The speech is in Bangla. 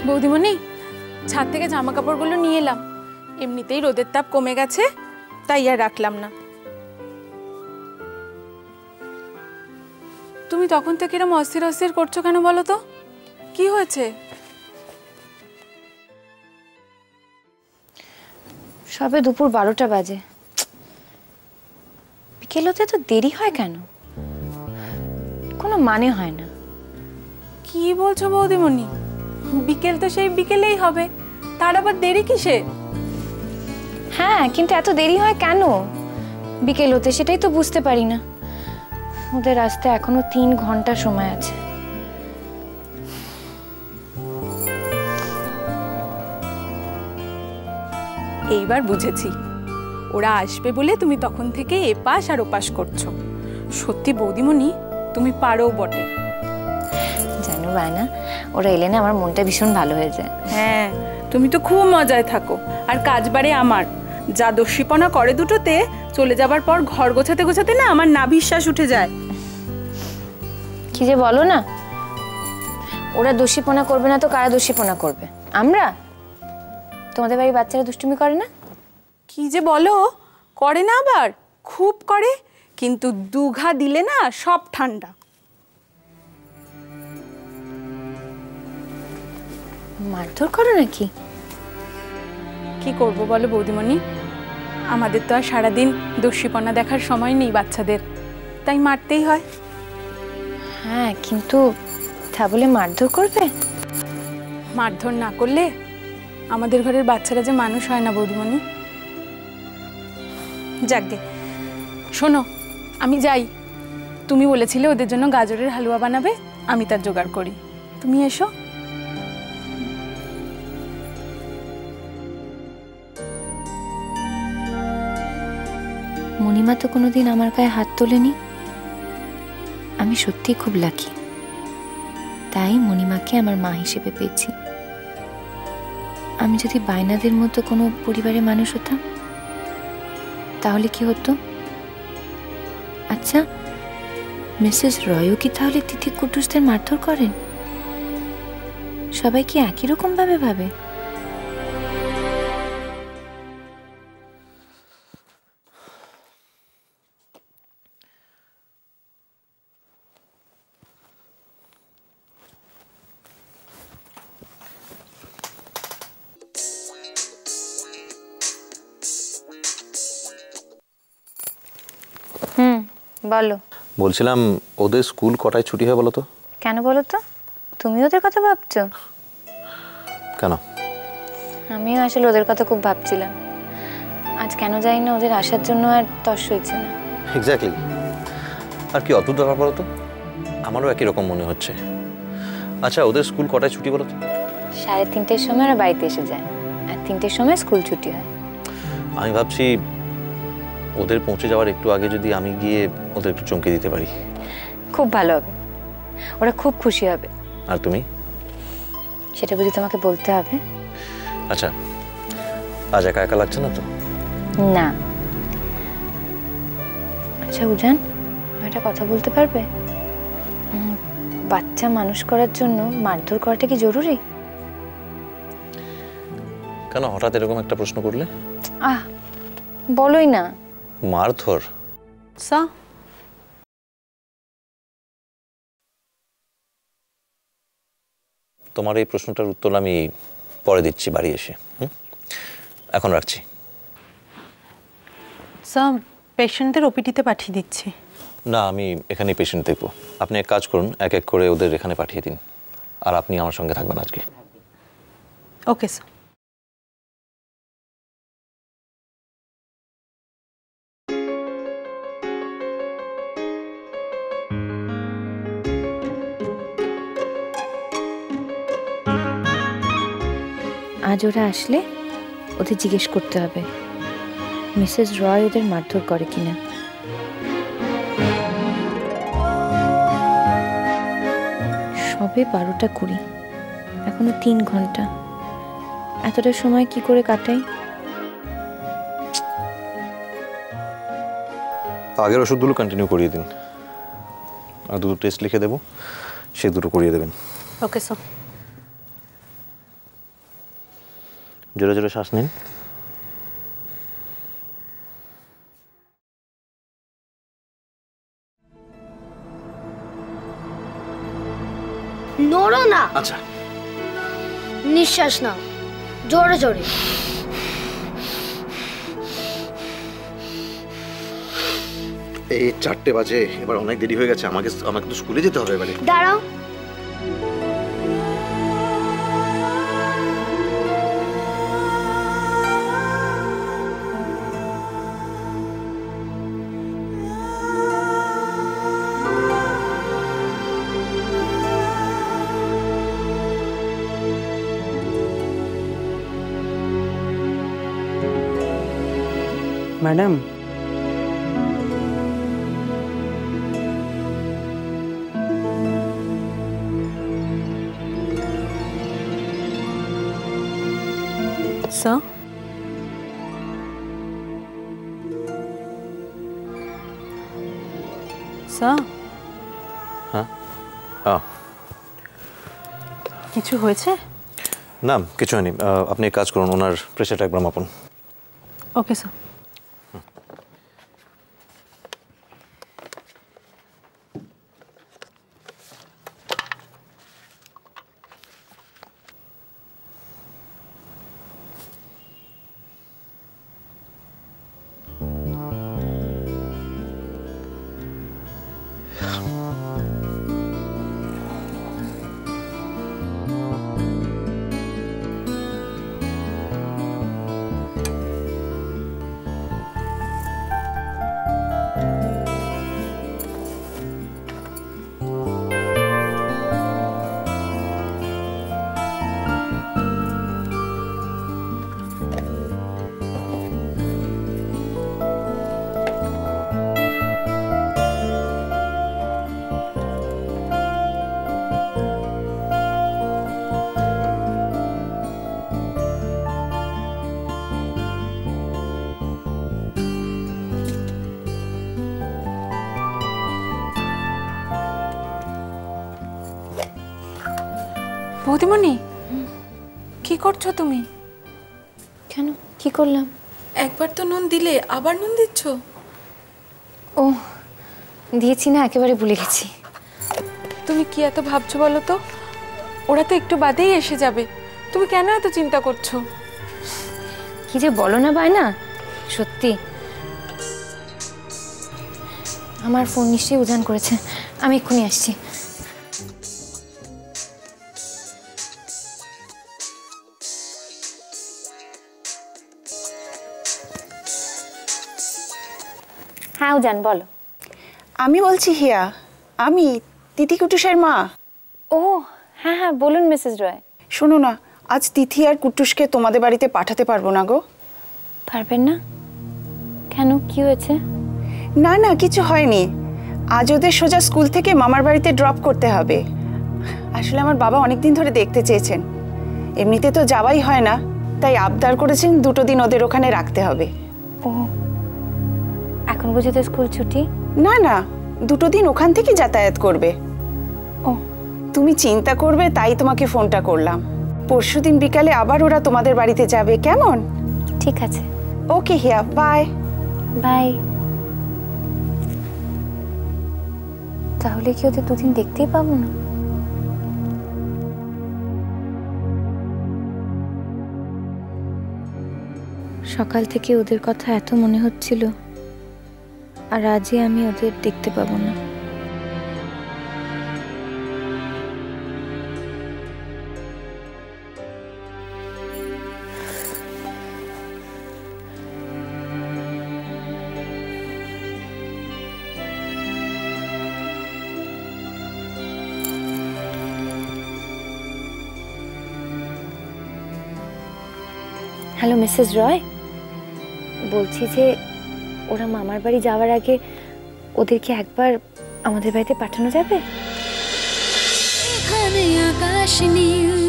বৌদিমণি, ছাদ থেকে জামা কাপড়গুলো নিয়ে এলাম। এমনিতেই রোদের তাপ কমে গেছে, তাই আর রাখলাম না। তুমি তখন থেকে এরকম অস্থির অস্থির করছো কেন বলো তো? কি হয়েছে? সবে দুপুর 12টা বাজে, বিকেল হতে তো দেরি হয় কেন? কোনো মানে হয় না। কি বলছো বৌদিমণি? বিকেল তো সেই বিকেলেই হবে, তার আবার দেরি কিসে? হ্যাঁ, কিন্তু এত দেরি হয় কেন বিকেল হতে, সেটাই তো বুঝতে পারি না। ওদের আসতে এখনো 3 ঘন্টা সময় আছে। এইবার বুঝেছি, ওরা আসবে বলে তুমি তখন থেকে এপাশ আর ওপাশ করছো। সত্যি বৌদিমণি, তুমি পারো বটে। জানো বায়না, ওরা এলে না আমার মনটা ভীষণ ভালো হয়ে যায়। হ্যাঁ, তুমি তো খুব মজায় থাকো, আর কাজ বাড়ে আমার। যা দস্যিপনা করে দুটোতে, চলে যাবার পর ঘর গোছাতে গোছাতে না আমার নাভিশ্বাস উঠে যায়। কি যে বলো না, ওরা দোষীপনা করবে না তো কারা দোষীপনা করবে? আমরা? তোমাদের বাড়ির বাচ্চারা দুষ্টুমি করে না? কি যে বলো, করে না আবার, খুব করে, কিন্তু দুঘা দিলে না সব ঠান্ডা। মারধর করো নাকি? কি করব বলো বৌদিমণি, আমাদের তো আর সারাদিন দস্যিপনা দেখার সময় নেই বাচ্চাদের, তাই মারতেই হয়। হ্যাঁ, কিন্তু তা বলে মারধর করবে? মারধর না করলে আমাদের ঘরের বাচ্চারা যে মানুষ হয় না বৌদিমণি। যাকগে, শোনো, আমি যাই। তুমি বলেছিলে ওদের জন্য গাজরের হালুয়া বানাবে, আমি তার জোগাড় করি। তুমি এসো। মণিমা তো কোনোদিন আমার গায়ে হাত তোলেনি। আমি সত্যি খুব লাকি, তাই মণিমাকে আমার মা হিসেবে পেয়েছি। আমি যদি বাইনাদের মতো কোনো পরিবারের মানুষ হতাম, তাহলে কি হতো? আচ্ছা, মিসেস রয়ও কি তাহলে তিথি কুটুসদের মারধর করেন? সবাই কি একই রকম ভাবে ভাবে? বলো। বলছিলাম, ওদের স্কুল কটায় ছুটি হয় বলো তো? কেন বলো তো? তুমি ওদের কথা ভাবছো? কেন? আমিও আসলে ওদের কথা খুব ভাবছিলাম। আজ কেন জানি না ওদের আসার জন্য আর তর্স হয়েছে না। এক্স্যাক্টলি। আর কি অদ্ভুত ব্যাপার বলো তো, আমারও একই রকম মনে হচ্ছে। আচ্ছা, ওদের স্কুল কটায় ছুটি বলো তো? 3:30টার সময় ওরা বাড়িতে এসে যায়, আর 3টের সময় স্কুল ছুটি হয়। আমি ভাবছি ওদের পৌঁছে যাওয়ার একটু আগে যদি আমি গিয়ে ওদের একটু চমকে দিতে পারি। খুব ভালো হবে, ওরা খুব খুশি হবে। আর তুমি? সেটা বুঝি তোমাকে বলতে হবে? আচ্ছা, আজ একা একা লাগছে না তো? না। আচ্ছা উজান, একটা কথা বলতে পারবে? বাচ্চা মানুষ করার জন্য মারধর করাটা কি জরুরি? কেন হঠাৎ এরকম একটা প্রশ্ন করলে? বলোই না। মারধর? তোমার এই প্রশ্নটার উত্তর আমি পরে দিচ্ছি বাড়ি এসে। এখন রাখছি। স্যার, পেশেন্টদের ওপিডিতে পাঠিয়ে দিচ্ছি। না, আমি এখানে পেশেন্ট দেখবো। আপনি এক কাজ করুন, এক এক করে ওদের এখানে পাঠিয়ে দিন, আর আপনি আমার সঙ্গে থাকবেন আজকে। Okay sir. আজ ওরা আসলে ওদের জিজ্ঞেস করতে হবে মিসেস রয় ওদের মারধর করে কিনা। সবে 12টা 20, এখনো 3 ঘন্টা। এতটা সময় কি করে কাটাই? আগের ওষুধগুলো কন্টিনিউ করিয়ে দিন, আর দুটো টেস্ট লিখে দেবো, সে দুটো করিয়ে দেবেন। Okay sir. জোরে জোরে শ্বাস নিন। নড়ো না। আচ্ছা, নিঃশ্বাস নাও জোরে জোরে। এই 4টে বাজে, এবার অনেক দেরি হয়ে গেছে, আমাকে তো স্কুলে যেতে হবে এবারে। দাঁড়াও, ম্যাডাম, স্যার, স্যার, হ্যাঁ, কিছু হয়েছে? না কিছু হয়নি। আপনি এক কাজ করুন, ওনার প্রেশারটা একবার মাপুন। Okay sir. বৌদিমণি, কি করছো তুমি? কেন, কি করলাম? একবার তো নুন দিলে, আবার নুন দিচ্ছ? ও দিয়েছি না, একেবারে ভুলে গেছি। তুমি কি এত ভাবছো বলো তো? ওরা তো একটু বাদেই এসে যাবে, তুমি কেন এত চিন্তা করছো? কি যে বলো না বায়না, সত্যি আমার ফোন নিশ্চয়ই উজান করেছে, আমি এক্ষুনি আসছি। হ্যাঁ উজান, বলো। আমি বলছি হিয়া, আমি তিথি কুটুসের মা। ও হ্যাঁ হ্যাঁ, বলুন মিসেস রয়। শোনো না, আজ তিথি আর কুটুসকে তোমাদের বাড়িতে পাঠাতে পারবো না গো। পারবেন না? কেন, কি হয়েছে? না না, কিছু হয়নি। আজ ওদের সোজা স্কুল থেকে মামার বাড়িতে ড্রপ করতে হবে। আসলে আমার বাবা অনেকদিন ধরে দেখতে চেয়েছেন, এমনিতে তো যাওয়াই হয় না, তাই আবদার করেছেন 2 দিন ওদের ওখানে রাখতে হবে। ও এখন বুঝি তো স্কুল ছুটি? না না, 2 দিন ওখান থেকে যাতায়াত করবে। ও তুমি চিন্তা করবে তাই তোমাকে ফোনটা করলাম। পরশুদিন বিকালে আবার ওরা তোমাদের বাড়িতে যাবে, কেমন? ঠিক আছে। Okay Hiya, bye bye. তাহলে কি ওদের 2 দিন দেখতেই পাবো না? সকাল থেকে ওদের কথা এত মনে হচ্ছিল, আর আজই আমি ওদের দেখতে পাবো না। হ্যালো মিসেস রয়, বলছি যে ওরা মামার বাড়ি যাওয়ার আগে ওদেরকে একবার আমাদের বাড়িতে পাঠানো যাবে? এখানে আকাশ নীল।